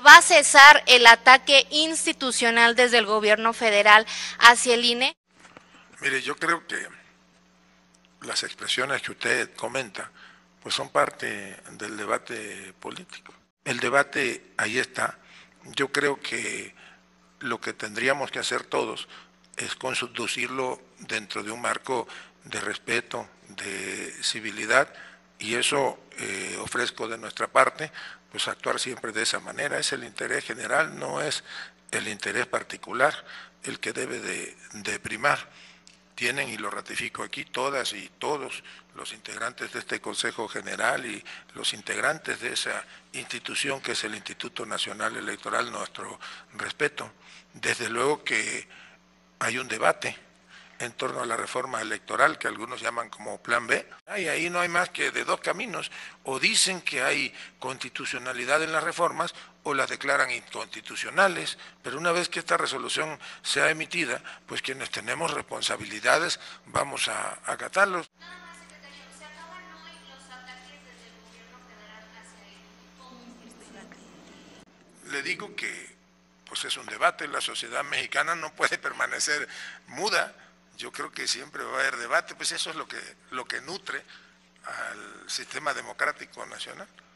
¿Va a cesar el ataque institucional desde el gobierno federal hacia el INE? Mire, yo creo que las expresiones que usted comenta pues son parte del debate político. El debate ahí está. Yo creo que lo que tendríamos que hacer todos es conducirlo dentro de un marco de respeto, de civilidad, y eso ofrezco de nuestra parte, pues actuar siempre de esa manera. Es el interés general, no es el interés particular el que debe de primar. Tienen, y lo ratifico aquí, todas y todos los integrantes de este Consejo General y los integrantes de esa institución que es el Instituto Nacional Electoral, nuestro respeto. Desde luego que hay un debate en torno a la reforma electoral que algunos llaman como plan B. Y ahí no hay más que de dos caminos: o dicen que hay constitucionalidad en las reformas o las declaran inconstitucionales, pero una vez que esta resolución sea emitida, pues quienes tenemos responsabilidades vamos a acatarlos. Le digo que pues es un debate, la sociedad mexicana no puede permanecer muda. Yo creo que siempre va a haber debate, pues eso es lo que nutre al sistema democrático nacional.